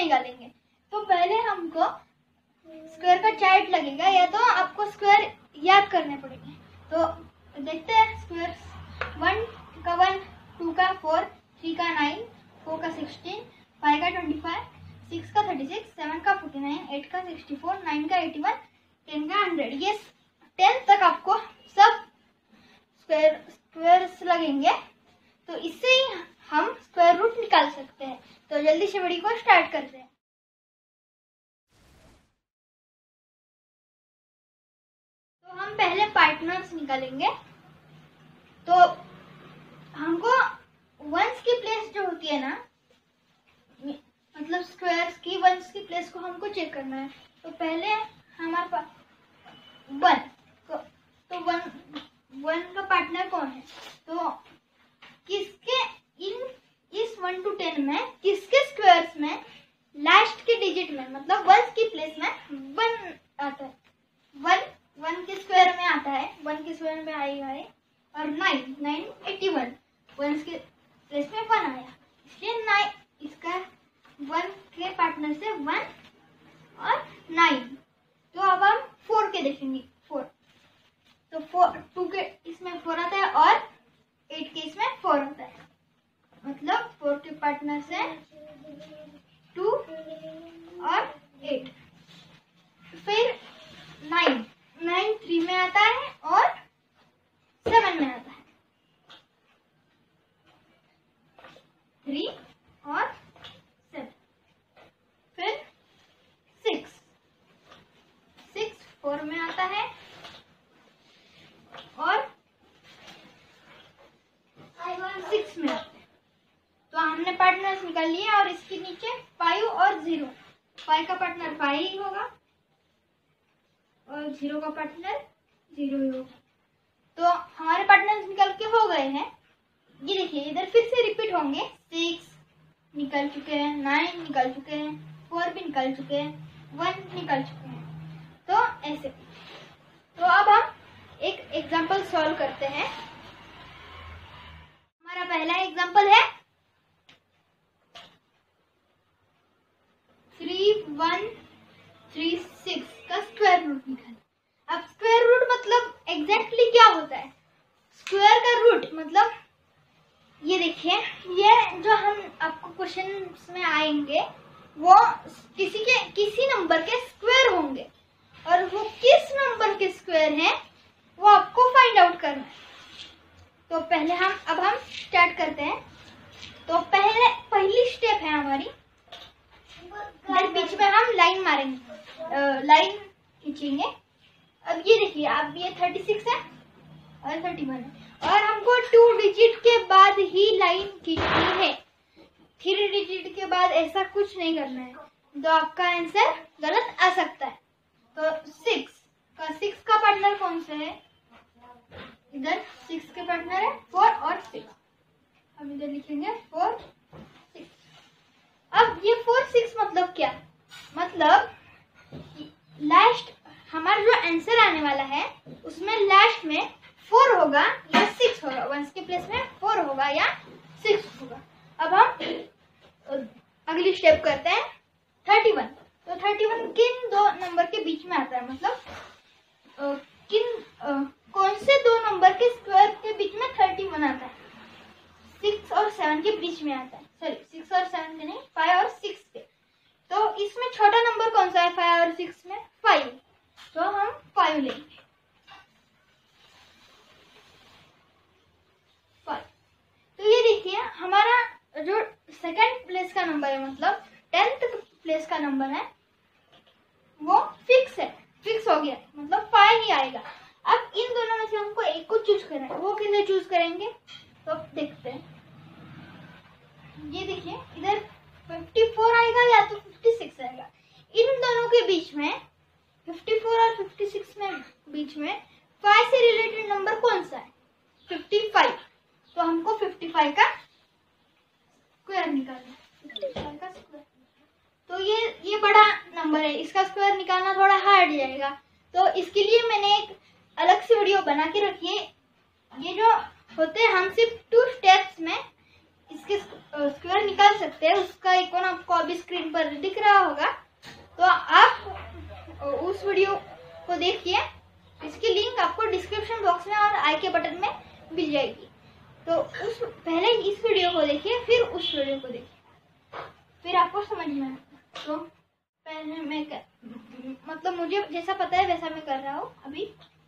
निकालेंगे। तो पहले हमको स्क्वायर का चार्ट लगेगा, या तो आपको स्क्वायर याद करने पड़ेंगे। तो देखते हैं स्क्वायर। 1 का 1, 2 का 4, 3 का 9, 4 का 16, 5 का 25, 6 का 36, 7 का 49, 8 का 64, 9 का 81, 10 का 100। ये 10 तक आपको सब स्क्वायर्स लगेंगे। तो इससे ही हम स्क्वायर रूट निकाल सकते हैं। तो जल्दी से वीडियो को स्टार्ट करते हैं। तो हम पहले पार्टनर्स निकालेंगे। तो हमको वंस की प्लेस जो होती है ना, मतलब स्क्वायर्स की वंस की प्लेस को हमको चेक करना है। तो पहले हमारे पास 1, तो 1 का पार्टनर कौन है? तो किसके इस 1 to 10 में किसके स्क्वायर्स में लास्ट के डिजिट में, मतलब वंस की प्लेस में 1 आता है। 1 के स्क्वायर में आता है, 1 के स्क्वायर में आई और 9 81, वंस के प्लेस में 1 आया, इसलिए 9 इसका 1 के पार्टनर से 1 और 9। तो अब हम 4 के देखेंगे। 4 तो 2 के इसमें 4 आता है और 8 के इसमें 4 आता है, मतलब 4 के पार्टनर से 2 और 8। फिर 9 3 में आता है और 7 में आता है, 3 और 7। फिर 6 4 में आता है और 6 में आता है। तो हमने पार्टनर्स निकाल लिए और इसके नीचे 5 और 0। 5 का पार्टनर 5 ही होगा और 0 का पार्टनर 0 ही होगा। तो हमारे पार्टनर्स निकल के हो गए हैं। ये देखिए इधर फिर से रिपीट होंगे। 6 निकल चुके हैं, 9 निकल चुके हैं, 4 भी निकल चुके हैं, 1 निकल चुके हैं। तो ऐसे। तो अब हम एक एग्जांपल सॉल्व करते हैं। हमारा पहला एग्जांपल है 3136 का स्क्वायर रूट निकालना। अब स्क्वायर रूट मतलब एग्जैक्टली क्या होता है? स्क्वायर का रूट मतलब ये देखिए, ये जो हम आपको क्वेश्चन में आएंगे वो किसी नंबर के स्क्वायर होंगे, और वो किस नंबर के स्क्वायर हैं वो आपको फाइंड आउट करना है। तो पहले हम स्टार्ट करते हैं। तो पहली स्टेप है हमारी, इधर बीच में हम लाइन मारेंगे, लाइन खींचेंगे। अब ये देखिए, अब ये 36 है और 31 है, और हमको 2 डिजिट के बाद ही लाइन खींचनी है। 3 डिजिट के बाद ऐसा कुछ नहीं करना है, तो आपका आंसर गलत आ सकता है। तो 6 का पार्टनर कौन सा है? इधर 6 के पार्टनर है 4 और 6। हम इधर लिखेंगे 4 6। अब ये 4 6 मतलब क्या? मतलब लास्ट हमारा जो आंसर आने वाला है उसमें लास्ट में 4 होगा या 6 होगा। वंस के प्लेस में 4 होगा या 6 होगा। अब हम अगली स्टेप करते हैं 31। तो 31 किन 2 नंबर के बीच में आता है? मतलब कौन से 2 नंबर के स्क्वायर के बीच में 31 आता है? 6 और 7 के बीच में आता है। सॉरी, 6 और 7 के नहीं, 5 और 6 के। तो इसमें छोटा नंबर कौन सा है 5 और 6 में? 5। तो हम 5 लेंगे। 5। तो ये देखिए हमारा जो सेकंड प्लेस का नंबर है, मतलब 10th प्लेस का नंबर है, वो फिक्स है, फिक्स हो गया, मतलब 5 ही आएगा। अब इन दोनों में से हमको एक को चूज करना है। वो किसे चूज करेंगे? तो देखते हैं। ये देखिए इधर 54 आएगा या तो 56 आएगा। इन दोनों के बीच में 54 और 56 में बीच में 5 से रिलेटेड नंबर कौन सा है? 55। तो हमको 55 का स्क्वायर निकालना है। 55 का स्क्वायर। तो ये बड़ा नंबर है, इसका स्क्वायर निकालना थोड़ा हार्ड जाएगा। तो इसके लिए मैंने एक अलग से वीडियो बना के रखी है। ये जो होते हैं, हम सिर्फ 2 स्टेप्स में इसके स्क्वायर निकाल सकते हैं। उसका आइकॉन आपको अभी स्क्रीन पर दिख रहा होगा, तो आप उस वीडियो को देखिए। इसकी लिंक आपको डिस्क्रिप्शन बॉक्स में और आई के बटन में मिल जाएगी। तो उस पहले इस वीडियो को देखिए, फिर उस वीडियो को देखिए, फिर आपको समझ में आएगा। तो पहले मैं मतलब मुझे जैसा पता है वैसा मैं कर रहा हूँ अभी।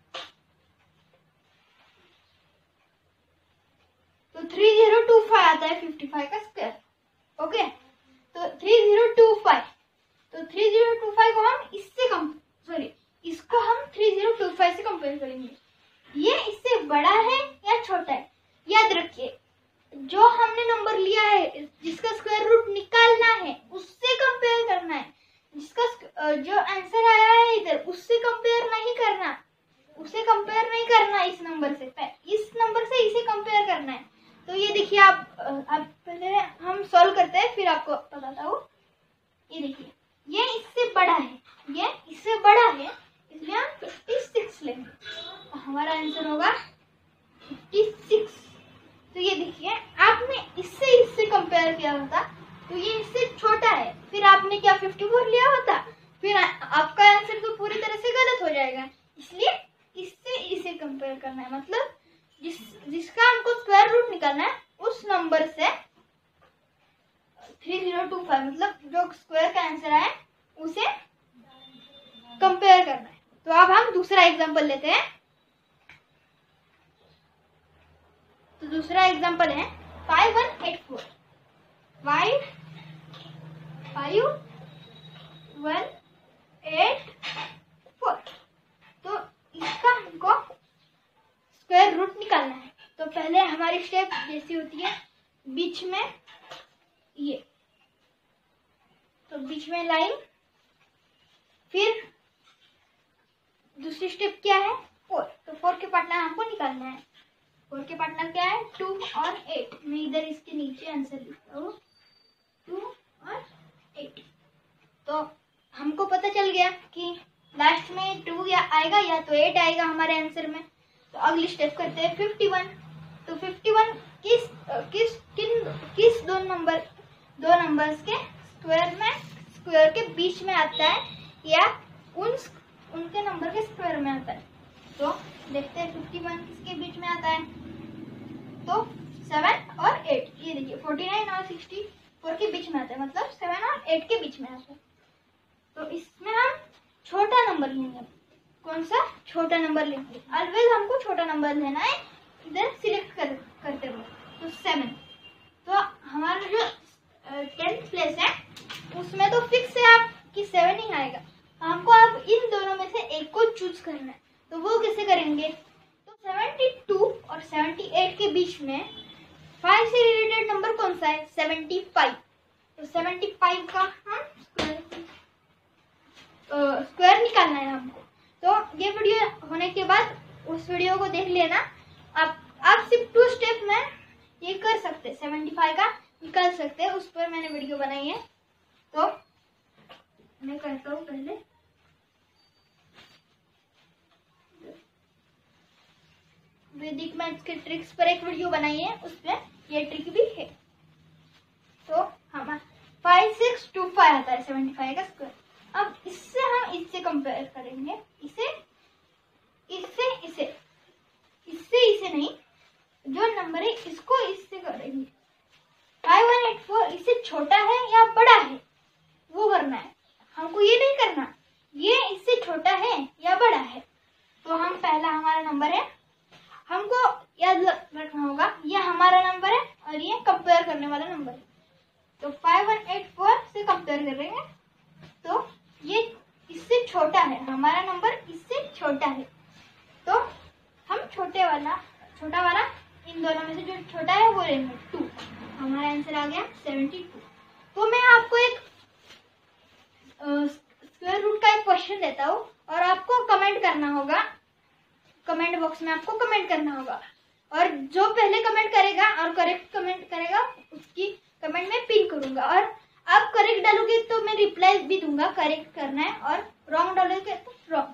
तो 3025 आता है 55 का स्क्वायर। ओके, तो 3025, तो 3025 को हम इसको हम 3025 से कंपेयर करेंगे। ये इससे बड़ा है या छोटा है? याद रखिए, जो हमने नंबर लिया है जिसका स्क्वायर रूट निकालना है उससे कंपेयर करना है। जिसका जो आंसर आया है इधर उससे कंपेयर नहीं करना, इस नंबर से, इस नंबर से इसे कंपेयर करना है। तो ये देखिए, आप पहले हम सॉल्व करते हैं फिर आपको बताता हूँ। ये देखिए, ये इससे बड़ा है, इसलिए हम 56 लेंगे, तो हमारा आंसर होगा 56। तो ये देखिए, आपने इससे कंपेयर किया होता तो ये इससे छोटा है, फिर आपने क्या 54 लिया होता, फिर आपका आंसर तो पूरी तरह से गलत हो जाएगा। इसलिए इससे इसे कंपेयर करना है, मतलब जिसका हमको स्क्वायर रूट निकालना है उस नंबर से 3025 मतलब जो स्क्वायर का आंसर है उसे कंपेयर करना है। तो अब हम दूसरा एग्जांपल लेते हैं। तो दूसरा एग्जांपल है 5184। 5184। तो इसका हमको स्क्वायर रूट निकालना है। तो पहले हमारी स्टेप जैसी होती है, बीच में ये, तो बीच में लाइन, फिर दूसरी स्टेप क्या है 4। तो 4 के पार्टनर हमको निकालना है। 4 के पार्टनर क्या है 2 और 8। मैं इधर इसके नीचे आंसर लिखता हूँ 2 और 8। तो हमको पता चल गया कि लास्ट में 2 या आएगा या तो 8 आएगा हमारे आंसर में। तो अगली स्टेप करते हैं 51। तो 51 किस दो नंबर्स के स्क्वायर के बीच में आता है या उनके नंबर के स्क्वायर में आता है। तो देखते हैं 51 किसके बीच में आता है। तो 7 और 8, ये देखिए 49 और 64 के बीच में आता है, मतलब 7 और 8 के बीच में आता है। तो इसमें हम छोटा नंबर लेंगे। कौन सा छोटा नंबर लेंगे? ऑलवेज हमको छोटा नंबर लेना है, इधर सिलेक्ट करते हुए। तो 7। तो हमारा जो 10th प्लेस है उसमें तो फिक्स है आपकी 7 ही आएगा। हमको अब इन दोनों में से एक को चूज करना है। तो वो कैसे करेंगे? तो 72 और 78 के बीच में 5 से रिलेटेड नंबर कौन सा है? 75। तो 75 का हम स्क्वायर निकालना है हमको। तो ये वीडियो होने के बाद उस वीडियो को देख लेना। आप सिर्फ 2 स्टेप में ये कर सकते हैं, 75 का निकाल सकते हैं। उस पर मैंने वीडियो बनाई है, तो मैं करता हूँ पहले। वैदिक मैथ्स के ट्रिक्स पर एक वीडियो बनाई है, उस पर ये ट्रिक भी है। तो हमारा 5625 आता है 75 का स्क्वायर। अब इससे हम इससे कंपेयर करेंगे, इसे नहीं, जो नंबर है इसको इससे करेंगे। 5184 इससे छोटा है या बड़ा है वो करना है, हमको ये नहीं करना ये इससे छोटा है या बड़ा है। तो हम पहला हमारा नंबर है, हमको याद रखना होगा ये हमारा नंबर है और ये कंपेयर करने वाला नंबर है। तो 5184 से कंपेयर करेंगे, तो ये इससे छोटा है, हमारा नंबर इससे छोटा है। तो हम छोटा वाला इन दोनों में से जो छोटा है वो लेंगे 2। हमारा आंसर आ गया 72। तो मैं आपको एक स्क्वायर रूट का एक क्वेश्चन देता हूँ और आपको कमेंट करना होगा, कमेंट बॉक्स में आपको कमेंट करना होगा। और जो पहले कमेंट करेगा और करेक्ट कमेंट करेगा उसकी कमेंट में पिन करूंगा। और आप करेक्ट डालोगे तो मैं रिप्लाई भी दूंगा, करेक्ट करना है, और रॉन्ग डालोगे तो रॉन्ग।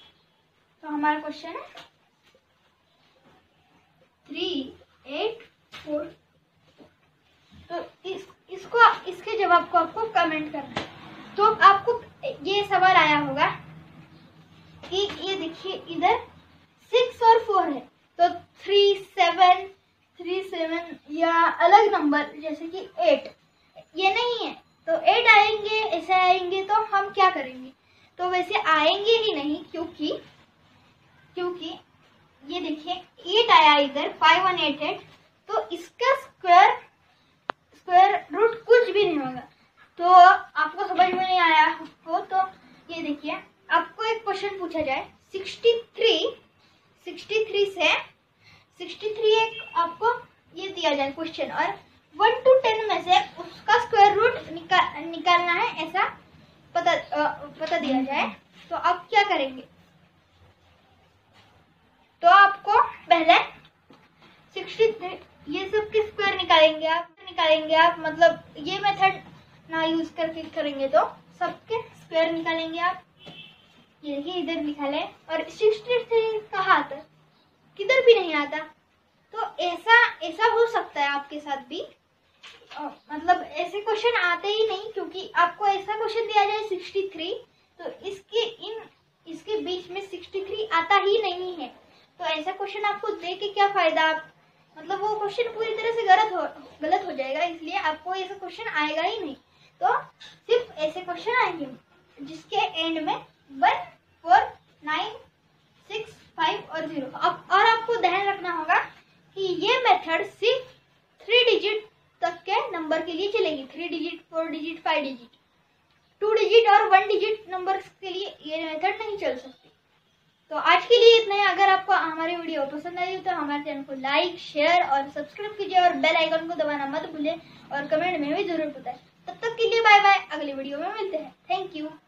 तो हमारा क्वेश्चन है 3, 8, 4। तो इसको इसके जवाब को आपको कमेंट करना है। तो आपको ये सवाल आया होगा कि ये देखिए इधर 6 और 4 है, तो 3, 7 या अलग नंबर जैसे कि 8 ये नहीं है, तो 8 आएंगे, ऐसे आएंगे तो हम क्या करेंगे? तो वैसे आएंगे ही नहीं, क्योंकि ये देखिए 8 आया इधर, 5 1 8 8, तो इसका स्क्वायर रूट कुछ भी नहीं होगा। तो आपको समझ में नहीं आया हो तो ये देखिए, आपको एक क्वेश्चन पूछा जाए 63 एक आपको ये दिया जाए क्वेश्चन, और 1 to 10 में से उसका स्क्वायर रूट निकालना है, ऐसा पता दिया जाए, तो आप क्या करेंगे? तो आपको पहले 63 ये सब के स्क्वायर निकालेंगे आप, मतलब ये मेथड ना यूज करके करेंगे तो सबके स्क्वायर निकालेंगे आप। ये देखिए इधर निकाले, और 63 कहाँ आता? किधर भी नहीं आता। तो ऐसा हो सकता है आपके साथ भी, मतलब ऐसे क्वेश्चन आते ही नहीं, क्योंकि आपको ऐसा क्वेश्चन दिया जाए 63, तो इसके बीच में 63 आता ही नहीं है। तो ऐसा क्वेश्चन आपको दे के क्या फायदा? मतलब वो क्वेश्चन पूरी तरह से गलत हो जाएगा, इसलिए आपको ऐसा क्वेश्चन आएगा ही नहीं। तो सिर्फ ऐसे क्वेश्चन आएंगे जिसके एंड में 1, 4, 9, 6, 5 और 0। और आपको ध्यान रखना होगा कि ये मेथड सिर्फ 3 डिजिट तक के नंबर के लिए चलेगी। 3 डिजिट, 4 डिजिट, 5 डिजिट, 2 डिजिट और 1 डिजिट नंबर के लिए ये मेथड नहीं चल सकती। तो आज के लिए इतना ही। अगर आपको हमारी वीडियो पसंद आई तो हमारे चैनल को लाइक, शेयर और सब्सक्राइब कीजिए, और बेल आइकन को दबाना मत भूलें, और कमेंट में भी जरूर बताएं। तब तक के लिए बाय बाय, अगली वीडियो में मिलते हैं। Thank you.